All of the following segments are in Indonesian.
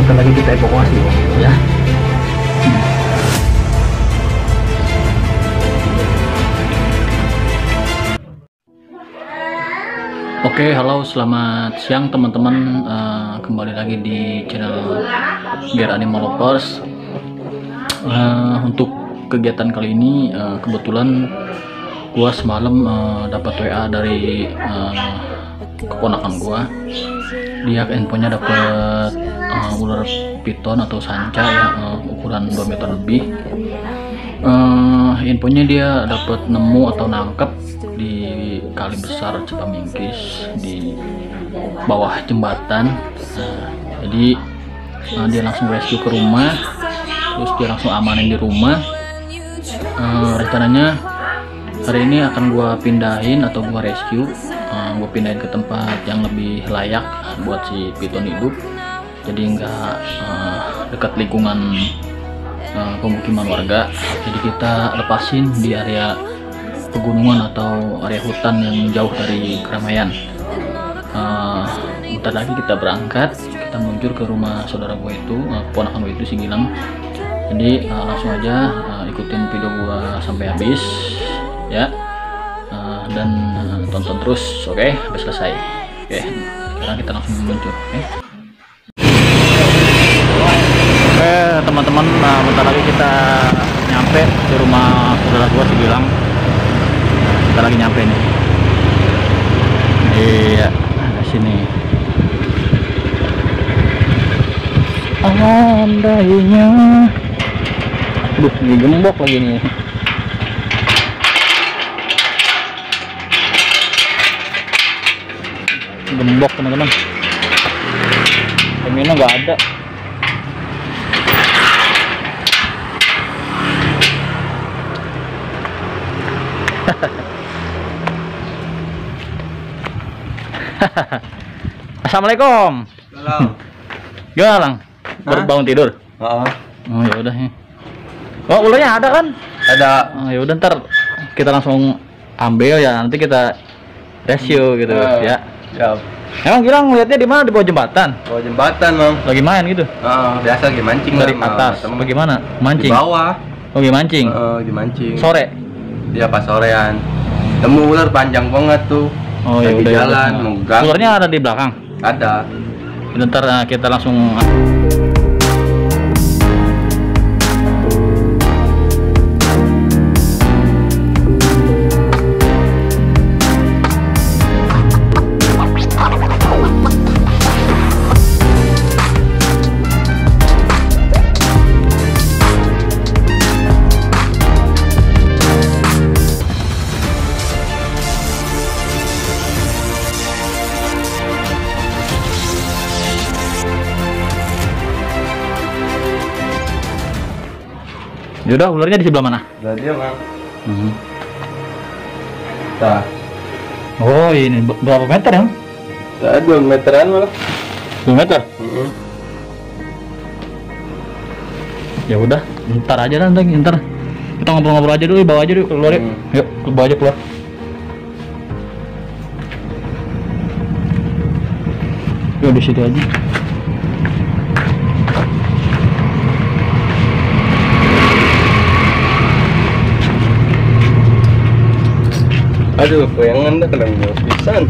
Bentar lagi kita evakuasi ya. Oke, halo, selamat siang teman-teman. Kembali lagi di channel Gear Animal Lovers. Untuk kegiatan kali ini, kebetulan gua semalam dapat WA dari keponakan gua. Dia handphonenya dapat ular piton atau sanca ya, ukuran 2 meter lebih. Infonya dia dapat nemu atau nangkep di kali besar Cepamingkis di bawah jembatan. Jadi dia langsung rescue ke rumah, terus dia langsung amanin di rumah. Rencananya hari ini akan gua pindahin atau gua rescue, gua pindahin ke tempat yang lebih layak buat si piton hidup, jadi nggak dekat lingkungan pemukiman warga. Jadi kita lepasin di area pegunungan atau area hutan yang jauh dari keramaian. Bentar lagi kita berangkat, kita meluncur ke rumah saudara gue itu, keponakan gue itu si Gilang. Jadi langsung aja ikutin video gue sampai habis ya, dan tonton terus, oke, sampai selesai. Oke, sekarang kita langsung meluncur. Oke teman-teman, bentar lagi kita nyampe di rumah saudara gue si Gilang. Kita lagi nyampe nih. Iya, ada sini. Andainya, aduh, ini gembok lagi nih. Gembok teman-teman. Pemina nggak ada. Assalamualaikum. Halo. Gimana Lang? Baru bangun tidur? Oh ya udah nih. Oh, ularnya ada kan? Ada. Oh ya udah, ntar kita langsung ambil ya, nanti kita rescue gitu ya. Siap. Emang Gilang ngeliatnya di mana? Di bawah jembatan? Bawah jembatan, Mam. Lagi main gitu? Biasa lagi mancing dari atas. Bagaimana? Mancing? Di bawah. Oh, lagi mancing? Lagi mancing. Sore? Iya, pas sorean. Temu ular panjang banget tuh. Oh ya udah. Jalan, ya ularnya ada di belakang? Ada. Bentar kita langsung. Yaudah, ularnya di sebelah mana? Sebelah dia, Bang. Nah. Oh, ini berapa meter ya? 2 meteran malah. 2 meter? Ya udah, ntar aja lah, ntar kita ngobrol-ngobrol aja dulu, bawa aja dulu keluar ya. Yuk, bawa aja keluar. Yuk di situ aja. Aduh, goyangan dah kena pisan.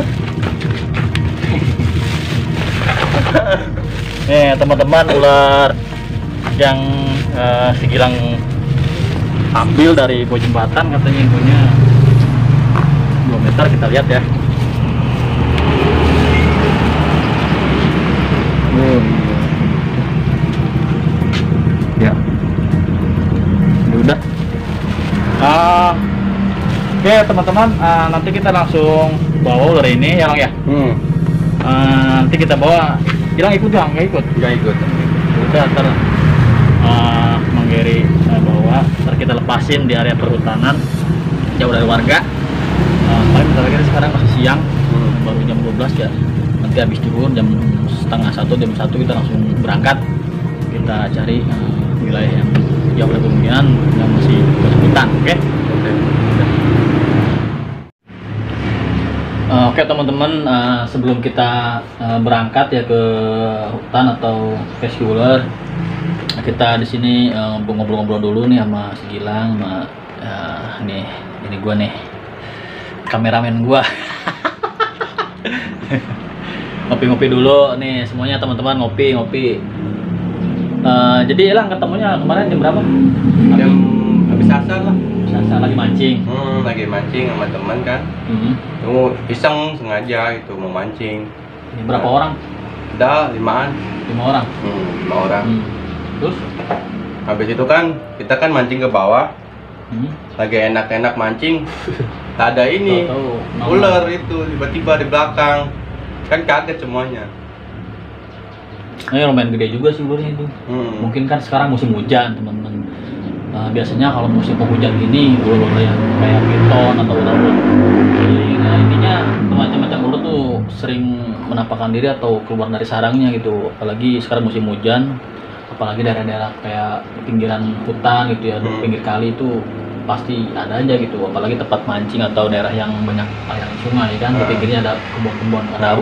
Nih teman-teman, ular yang si Gilang ambil dari bawah jembatan, katanya infonya 2 meter, kita lihat ya. Ya udah. Oke teman-teman, nanti kita langsung bawa ular ini ya Lang ya. Nanti kita bawa. Gilang ikut Bang? Nggak ikut? Nggak ikut. Udah, ntar Manggeri bawa, ntar kita lepasin di area perhutanan jauh dari warga. Paling bentar lagi, sekarang masih siang, baru jam 12 ya. Nanti habis zuhur jam setengah 1, jam 1 kita langsung berangkat. Kita cari wilayah yang jauh dari pemukiman yang masih hutan, oke? Oke teman-teman, sebelum kita berangkat ya ke hutan atau rescue ular, kita di sini ngobrol-ngobrol dulu nih sama si Gilang, sama ini gua nih, kameramen gua. Ngopi-ngopi dulu nih semuanya teman-teman, ngopi. Jadi Gilang ketemunya kemarin jam berapa? Jam habis asar lah. Saya lagi mancing. Lagi mancing sama teman kan. Tunggu iseng sengaja itu mau mancing. Ini berapa orang? Ada 5 orang. 5 orang. Terus? Habis itu kan kita kan mancing ke bawah. Lagi enak-enak mancing. Tak ada ini. Ular itu tiba-tiba di belakang. Kan kaget semuanya. Ini lumayan gede juga sih ularnya itu. Mungkin kan sekarang musim hujan teman-teman. Biasanya kalau musim penghujan gini ular yang kayak piton atau ular intinya macam-macam ular tuh sering menampakkan diri atau keluar dari sarangnya gitu. Apalagi sekarang musim hujan, apalagi daerah-daerah kayak pinggiran hutan gitu ya, pinggir kali itu pasti ada aja gitu. Apalagi tempat mancing atau daerah yang banyak aliran sungai kan, di pinggirnya ada kebun-kebun, ada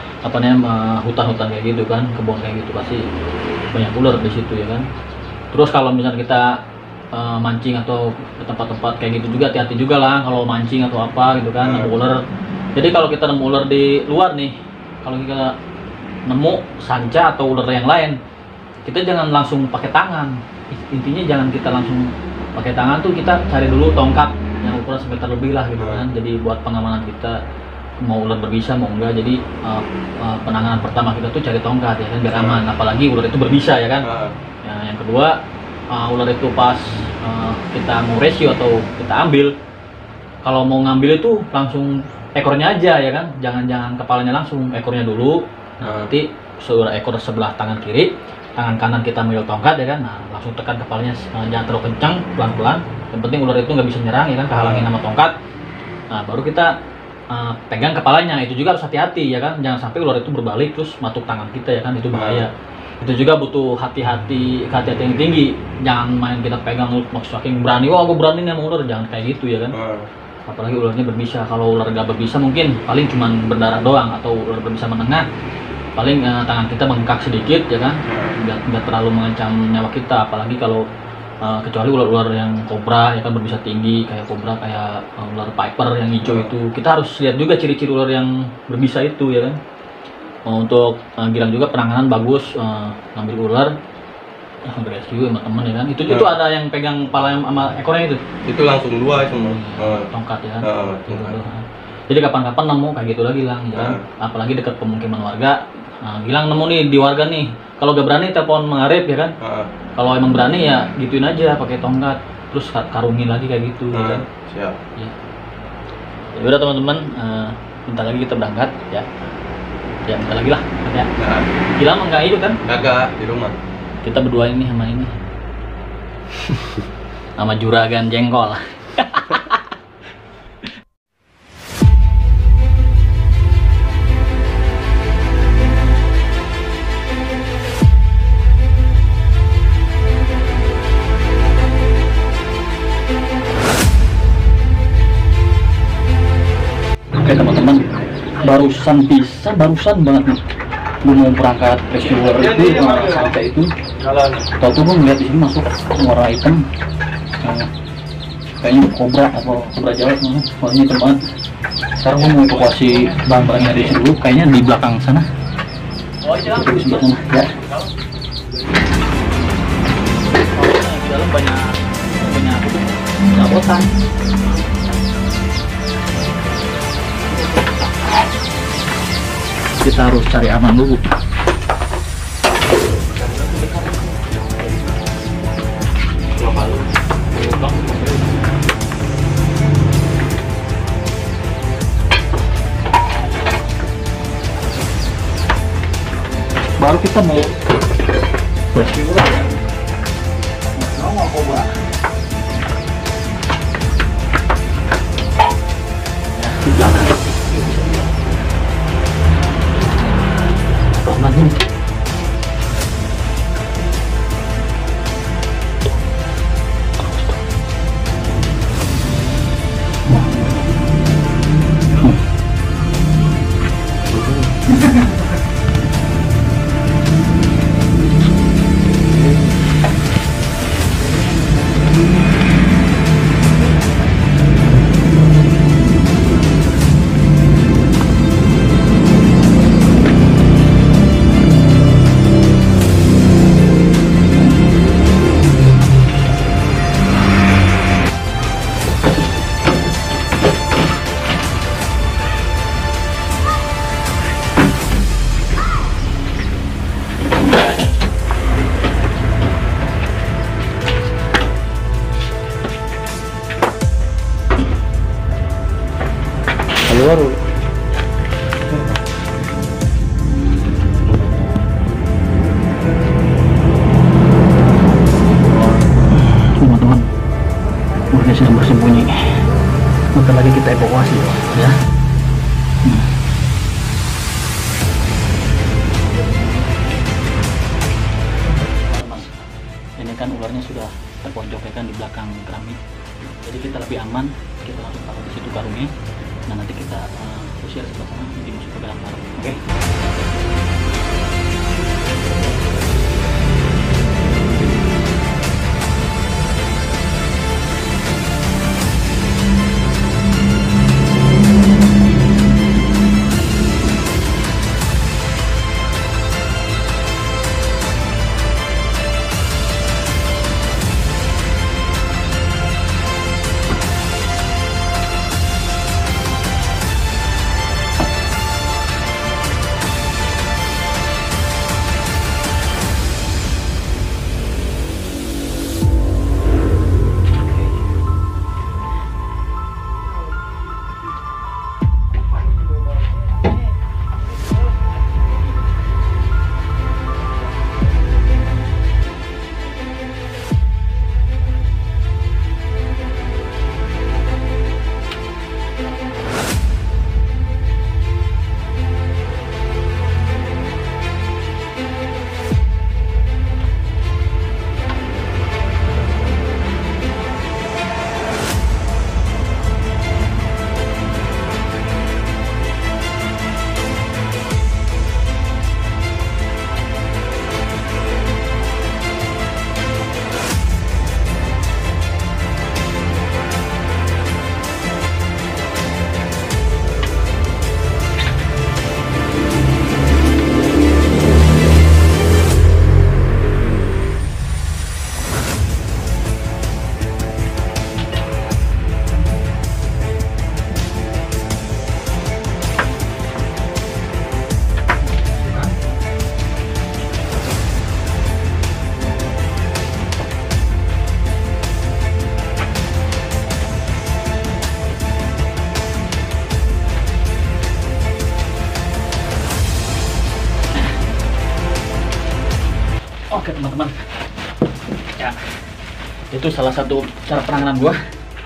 hutan-hutan kayak gitu kan, kebun kayak gitu, pasti banyak ular di situ ya kan. Terus kalau misalnya kita mancing atau ke tempat-tempat kayak gitu juga hati-hati juga lah kalau mancing atau apa gitu kan, nemu ular. Jadi kalau kita nemu ular di luar nih, kalau kita nemu sanca atau ular yang lain, kita jangan langsung pakai tangan. Intinya jangan kita langsung pakai tangan tuh, kita cari dulu tongkat yang ukuran semeter lebih lah gitu kan. Jadi buat pengamanan kita, mau ular berbisa mau enggak, jadi penanganan pertama kita tuh cari tongkat ya kan, biar aman. Apalagi ular itu berbisa ya kan. Yang kedua, ular itu pas kita mau rescue atau kita ambil, kalau mau ngambil itu langsung ekornya aja ya kan, jangan kepalanya langsung, ekornya dulu. Nanti ekor sebelah tangan kiri, tangan kanan kita ambil tongkat ya kan, langsung tekan kepalanya, jangan terlalu kencang, pelan-pelan. Yang penting ular itu nggak bisa nyerang ya kan, kehalangin sama tongkat. Baru kita pegang kepalanya. Itu juga harus hati-hati ya kan, jangan sampai ular itu berbalik terus matuk tangan kita ya kan, itu bahaya. Itu juga butuh hati-hati yang tinggi. Jangan main kita pegang saking berani, wah aku berani nih sama ular, jangan kayak gitu ya kan. Apalagi ularnya berbisa. Kalau ular gak berbisa mungkin paling cuman berdarah doang, atau ular berbisa menengah paling tangan kita bengkak sedikit ya kan, nggak terlalu mengancam nyawa kita. Apalagi kalau kecuali ular-ular yang kobra ya kan, berbisa tinggi kayak kobra, kayak ular piper yang hijau itu, kita harus lihat juga ciri-ciri ular yang berbisa itu ya kan. Untuk Gilang juga penanganan bagus, ngambil ular rescue sama temen ya kan. Itu ada yang pegang kepala sama ekornya itu langsung 2 semua tongkat ya kan. Jadi kapan-kapan nemu kayak gitu lagi Gilang ya kan. Apalagi dekat pemukiman warga. Gilang nemu nih di warga nih, kalau gak berani telepon mengarip ya kan. Kalau emang berani ya gituin aja pakai tongkat, terus karungin lagi kayak gitu ya kan. Siap ya udah teman-teman, bentar lagi kita berangkat ya. Ya bentar lagi lah ya. Gilang enggak itu kan? Kagak, di rumah. Kita berdua ini sama ini sama juragan jengkol. Oke teman-teman, barusan banget nih gue mau berangkat rescue ular itu, sampai itu tau-tau gue ngeliat di sini masuk warna hitam, kayaknya kobra atau kobra jawa, warnanya hitam banget. Sekarang gue mau evakuasi barang-barangnya dari sini dulu, kayaknya di belakang sana, di sebelah sana ya. Di dalam banyak perabotan. Kita harus cari aman dulu. Baru kita mau bersih ular ya. Mau coba. Ya, di belakang. baru. Teman-teman, ularnya sedang bersembunyi. Bentar lagi kita evakuasi ya. Ini kan ularnya sudah terpojok ya kan di belakang keramik, jadi kita lebih aman. Kita langsung taruh di situ karungnya. Nah nanti kita usir sebelah sana, nanti masuk ke dalam karung. Oke. Oke teman-teman, ya itu salah satu cara penanganan gua.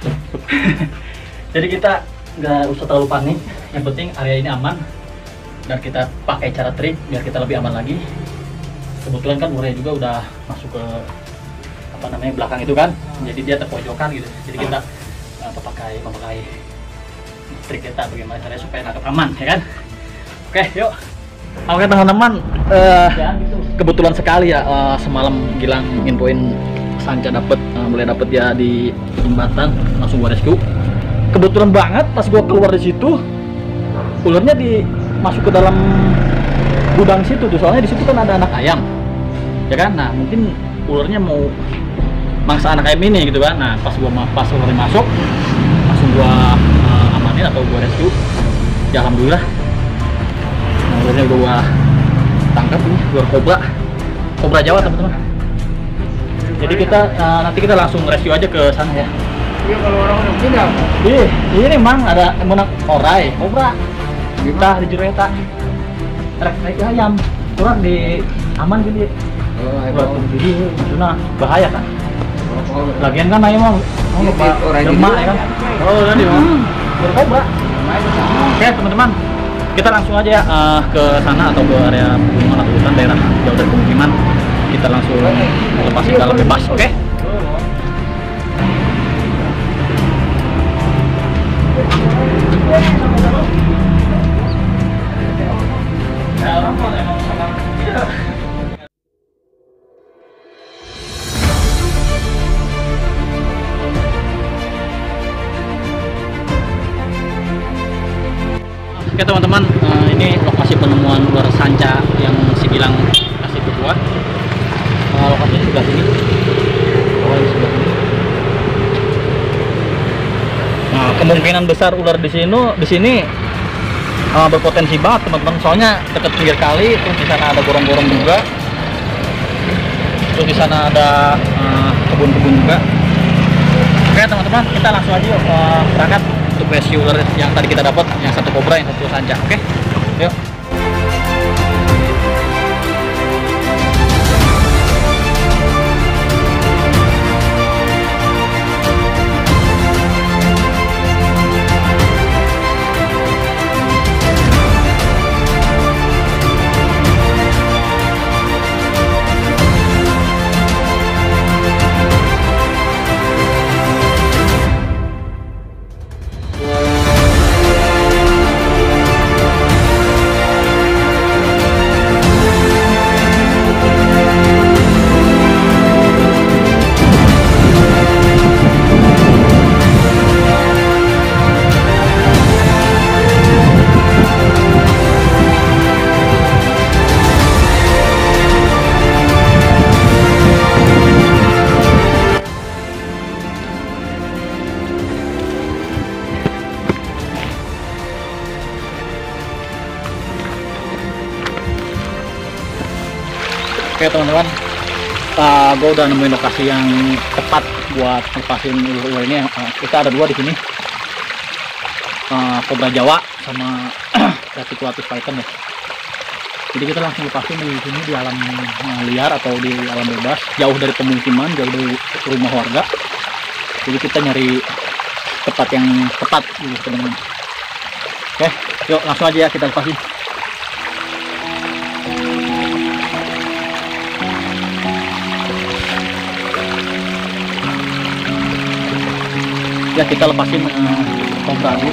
Jadi kita nggak usah terlalu panik, yang penting area ini aman dan kita pakai cara trik biar kita lebih aman lagi. Kebetulan kan ularnya juga udah masuk ke apa namanya belakang itu kan, jadi dia terpojokan gitu. Jadi kita memakai trik kita bagaimana caranya supaya nangkep aman, ya kan? Oke, yuk. Oke teman-teman, kebetulan sekali ya semalam Gilang infoin Sanca mulai dapet dia di jembatan, langsung gua rescue. Kebetulan banget pas gua keluar di situ, ularnya masuk ke dalam gudang situ tuh, soalnya di situ kan ada anak ayam, ya kan? Nah mungkin ularnya mau mangsa anak ayam ini gitu kan. Nah pas ularnya masuk, langsung gua amanin atau gua rescue. Ya alhamdulillah. Ularnya udah gua tangkap, ini ular kobra Jawa teman-teman. Jadi kita nanti kita langsung rescue aja ke sana ya. Iya, kalau orang udah pindah. Ini mang ada menang orai kobra kita di jureta rek ayam kurang di aman gini. Jadi maksudnya bahaya kan. Lagian kan ayam mau demak ya kan. Oh tadi ular kobra. Oke teman-teman, kita langsung aja ya ke sana atau ke area pegunungan atau hutan daerah jauh dari pemukiman. Kita langsung lepas ke dalam bebas, oke? Oke teman-teman, ini lokasi penemuan ular sanca yang si Gilang kasih ke gua. Lokasinya sebelah sini. Sebelah sini. Nah, kemungkinan besar ular di sini berpotensi banget teman-teman. Soalnya dekat pinggir kali, terus di sana ada gorong-gorong juga. Terus di sana ada kebun-kebun juga. Oke teman-teman, kita langsung aja berangkat. untuk rescue ular yang tadi kita dapat, yang satu kobra, yang satu sanca. Oke, yuk. Oke teman-teman, gue udah nemuin lokasi yang tepat buat lepasin ular ini. Kita ada dua di sini, kobra Jawa sama Reticulatus python ya. Jadi kita langsung lepasin di sini di alam liar atau di alam bebas, jauh dari pemukiman, jauh dari rumah warga. Jadi kita nyari tempat yang tepat gitu teman-teman. Oke, yuk langsung aja ya kita lepasin. Ya kita lepasin kobra dulu.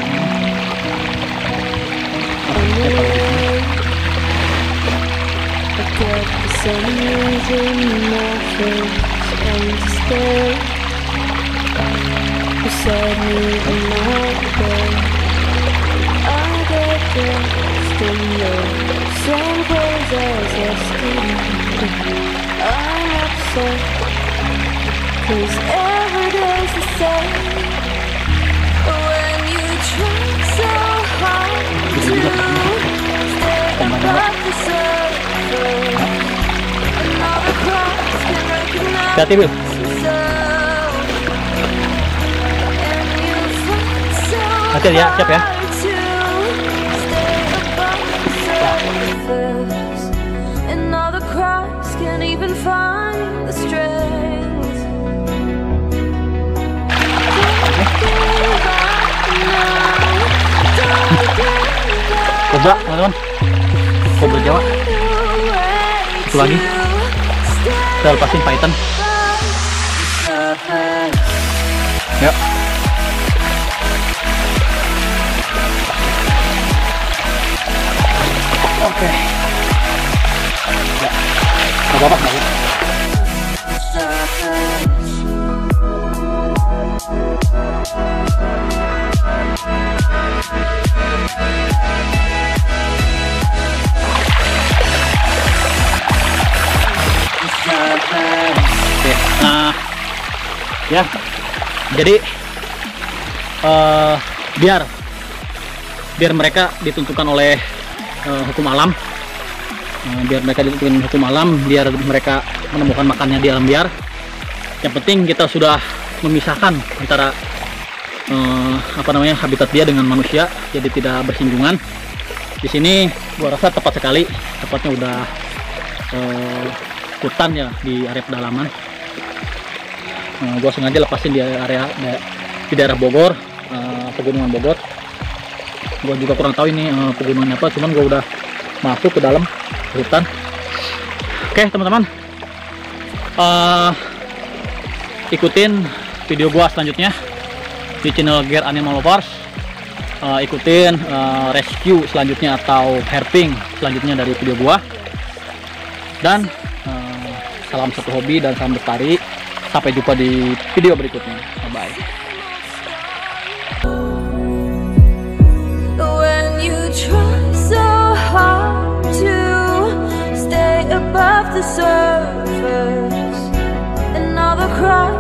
Hati-hati Bil. Hati ya, siap ya. Kobra, teman-teman. Kobra Jawa. Satu lagi. Kita lepasin python. Yuk. Oke. Ya. Gak apa-apa, gak apa-apa. Oke, nah ya, jadi biar mereka ditentukan oleh hukum alam, biar mereka menemukan makannya di alam liar. Yang penting kita sudah memisahkan antara habitat dia dengan manusia, jadi tidak bersinggungan. Di sini gua rasa tepat sekali, tepatnya udah hutan ya, di area pedalaman. Gua sengaja lepasin di daerah Bogor, pegunungan Bogor. Gua juga kurang tahu ini pegunungan apa, cuman gua udah masuk ke dalam hutan. Oke teman-teman, ikutin video gua selanjutnya di channel Gear Animal Lovers. Ikutin rescue selanjutnya atau herping selanjutnya dari video gua. Dan salam satu hobi dan salam lestari. Sampai jumpa di video berikutnya. Bye bye. When you try so hard to stay above the surface, another cry